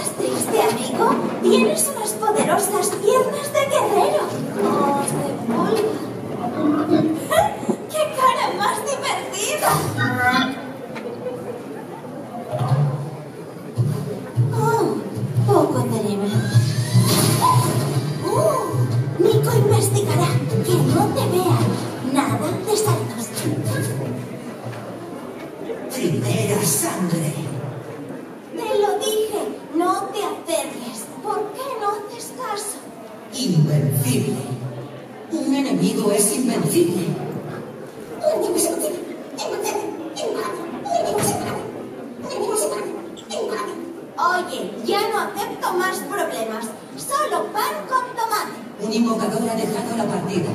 triste, amigo? Tienes unas poderosas piernas de guerrero. ¡Oh, de pulga! ¡Qué cara más divertida! Oh, poco tenemos. Nico investigará. Que no te vean. Nada de saltos. Primera sangre. Te lo dije. No te acerques. ¿Por qué no haces caso? Invencible. Un enemigo es invencible. Oye, ya no acepto más problemas. Solo pan con tomate. Un invocador ha dejado la partida.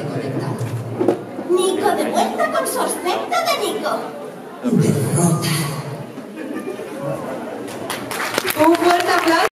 Nico de vuelta con su aspecto de Nico. Derrota.